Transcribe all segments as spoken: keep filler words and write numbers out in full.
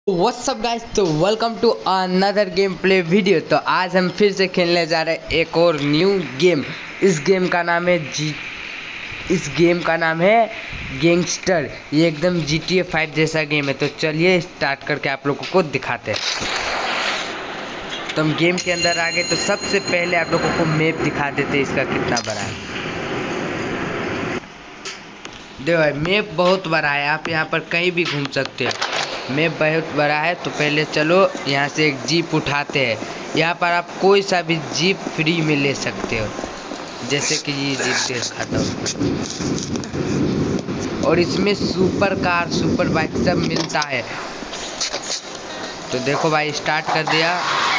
What's up guys, तो welcome to another game play video. तो आज हम फिर से खेलने जा रहे हैं एक और न्यू गेम। इस गेम का नाम है जी इस गेम का नाम है गैंगस्टर। ये एकदम जी टी ए फाइव जैसा गेम है। तो चलिए स्टार्ट करके आप लोगों को दिखाते हैं। तो हम गेम के अंदर आ गए। तो सबसे पहले आप लोगों को मैप दिखा देते हैं इसका कितना बड़ा है। देखो भाई, मैप बहुत बड़ा है, आप यहाँ पर कहीं भी घूम सकते हो। मैप बहुत बड़ा है। तो पहले चलो यहाँ से एक जीप उठाते हैं। यहाँ पर आप कोई सा भी जीप फ्री में ले सकते हो, जैसे कि ये जीप दिखाता हूँ। और इसमें सुपर कार, सुपर बाइक सब मिलता है। तो देखो भाई, स्टार्ट कर दिया।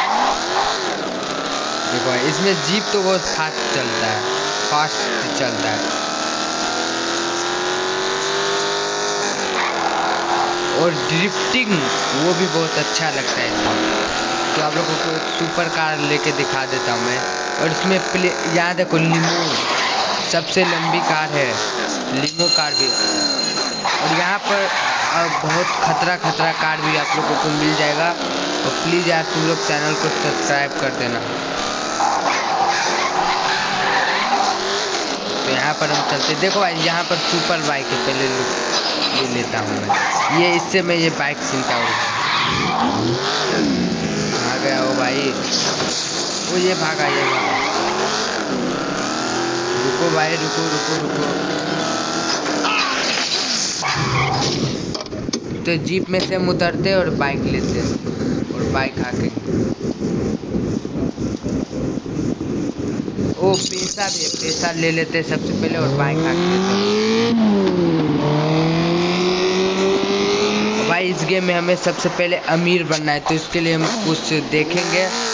देखो भाई, इसमें जीप तो बहुत फास्ट चलता है, फास्ट चलता है। और ड्रिफ्टिंग वो भी बहुत अच्छा लगता है इसमें। तो आप लोगों को एक सुपर कार लेके दिखा देता हूँ मैं। और इसमें प्ले यहाँ देखो, लिमो सबसे लंबी कार है, लिमो कार भी। और यहाँ पर बहुत खतरा खतरा कार भी आप लोगों को मिल जाएगा। और प्लीज़ यार तुम लोग चैनल को सब्सक्राइब कर देना। तो यहाँ पर हम चलते, देखो भाई यहाँ पर सुपर बाइक है, पहले ले लेता हूँ मैं ये। इससे मैं ये बाइक सीखता हूँ। आ गया वो भाई, वो ये भागा, ये भागा। रुको भाई, रुको रुको रुको। तो जीप में से हम उतरते और बाइक लेते और बाइक आके ओ पैसा भी, पैसा ले लेते सबसे पहले और बाइक आके लेते। भाई इस गेम में हमें सबसे पहले अमीर बनना है, तो इसके लिए हम कुछ देखेंगे